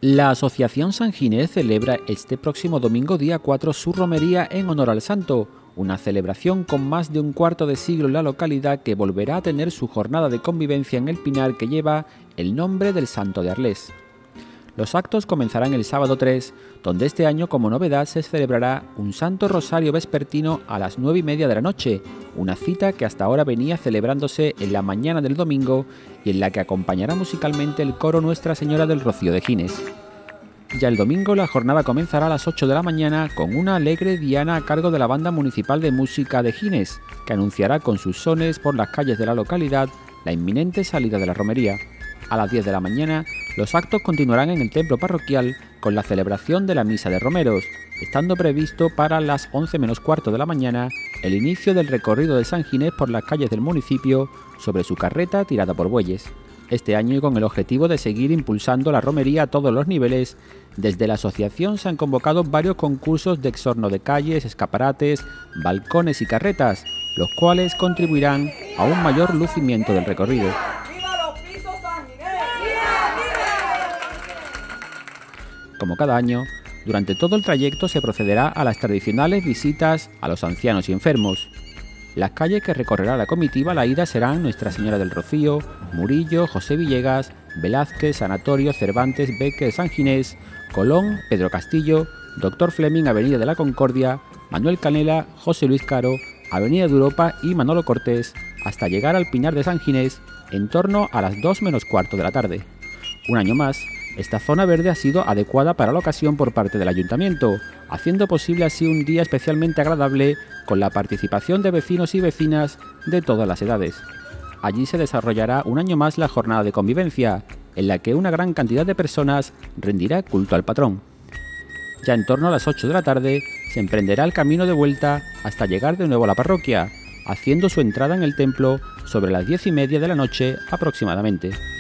La Asociación San Ginés celebra este próximo domingo día 4 su romería en honor al santo, una celebración con más de un cuarto de siglo en la localidad que volverá a tener su jornada de convivencia en el pinar que lleva el nombre del santo de Arles. Los actos comenzarán el sábado 3, donde este año como novedad se celebrará un Santo Rosario vespertino a las 9:30 de la noche, una cita que hasta ahora venía celebrándose en la mañana del domingo y en la que acompañará musicalmente el coro Nuestra Señora del Rocío de Gines. Ya el domingo la jornada comenzará a las 8 de la mañana con una alegre diana a cargo de la Banda Municipal de Música de Gines, que anunciará con sus sones por las calles de la localidad la inminente salida de la romería. A las 10 de la mañana, los actos continuarán en el templo parroquial con la celebración de la Misa de Romeros, estando previsto para las 11 menos cuarto de la mañana el inicio del recorrido de San Ginés por las calles del municipio sobre su carreta tirada por bueyes. Este año, y con el objetivo de seguir impulsando la romería a todos los niveles, desde la asociación se han convocado varios concursos de exorno de calles, escaparates, balcones y carretas, los cuales contribuirán a un mayor lucimiento del recorrido. Como cada año, durante todo el trayecto se procederá a las tradicionales visitas a los ancianos y enfermos. Las calles que recorrerá la comitiva la ida serán Nuestra Señora del Rocío, Murillo, José Villegas, Velázquez, Sanatorio, Cervantes, Beque, San Ginés, Colón, Pedro Castillo, Doctor Fleming, Avenida de la Concordia, Manuel Canela, José Luis Caro, Avenida de Europa y Manolo Cortés, hasta llegar al Pinar de San Ginés en torno a las 2 menos cuarto de la tarde. Un año más, esta zona verde ha sido adecuada para la ocasión por parte del Ayuntamiento, haciendo posible así un día especialmente agradable con la participación de vecinos y vecinas de todas las edades. Allí se desarrollará un año más la jornada de convivencia, en la que una gran cantidad de personas rendirá culto al patrón. Ya en torno a las 8 de la tarde se emprenderá el camino de vuelta hasta llegar de nuevo a la parroquia, haciendo su entrada en el templo sobre las 10:30 de la noche aproximadamente.